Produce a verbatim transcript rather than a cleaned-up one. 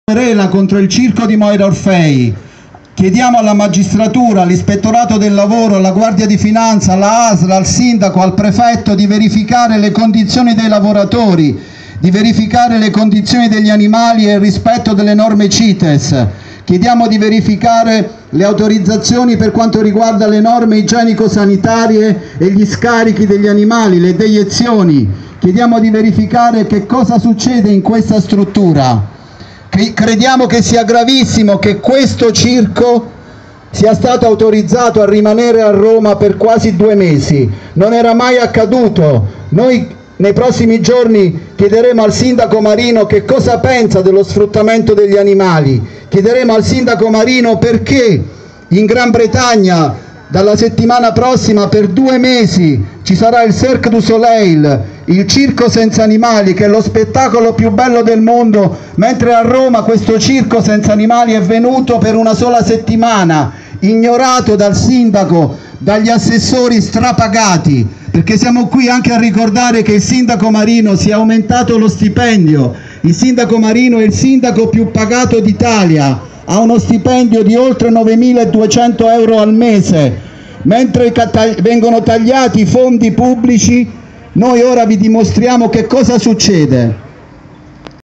Querela contro il circo di Moira Orfei. Chiediamo alla magistratura, all'Ispettorato del Lavoro, alla Guardia di Finanza, alla A S L, al Sindaco, al Prefetto di verificare le condizioni dei lavoratori, di verificare le condizioni degli animali e il rispetto delle norme CITES. Chiediamo di verificare le autorizzazioni per quanto riguarda le norme igienico-sanitarie e gli scarichi degli animali, le deiezioni. Chiediamo di verificare che cosa succede in questa struttura. Crediamo che sia gravissimo che questo circo sia stato autorizzato a rimanere a Roma per quasi due mesi. Non era mai accaduto. Noi nei prossimi giorni chiederemo al sindaco Marino che cosa pensa dello sfruttamento degli animali. Chiederemo al sindaco Marino perché in Gran Bretagna dalla settimana prossima per due mesi ci sarà il Cirque du Soleil, il circo senza animali, che è lo spettacolo più bello del mondo, mentre a Roma questo circo senza animali è venuto per una sola settimana, ignorato dal sindaco, dagli assessori strapagati, perché siamo qui anche a ricordare che il sindaco Marino si è aumentato lo stipendio. Il sindaco Marino è il sindaco più pagato d'Italia, ha uno stipendio di oltre novemiladuecento euro al mese, mentre vengono tagliati i fondi pubblici. Noi ora vi dimostriamo che cosa succede.